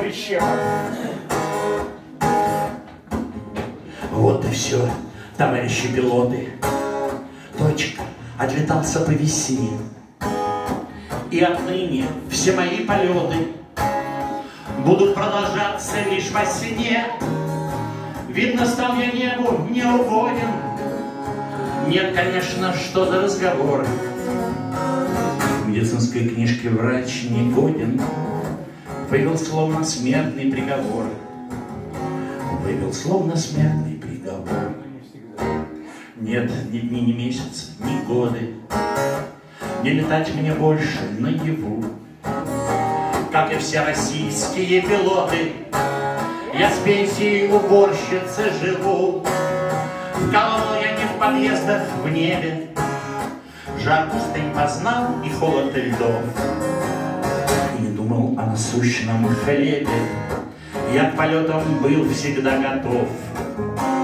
прищепок. Вот и все, товарищи пилоты. Точка, отлетался по весне. И отныне все мои полеты будут продолжаться лишь во сне. Видно, стал я небу неугоден. Нет, конечно, что за разговор. В медицинской книжке врач не годен. Вывел словно смертный приговор. Вывел словно смертный приговор. Нет ни дни, ни месяцы, ни годы. Не летать мне больше наяву. Как и все российские пилоты, я с пенсией уборщицы живу. Вкалывал я не в подъездах в небе, жар пустынь познал и холод льдов. И не думал о насущном хлебе, я к полетам был всегда готов.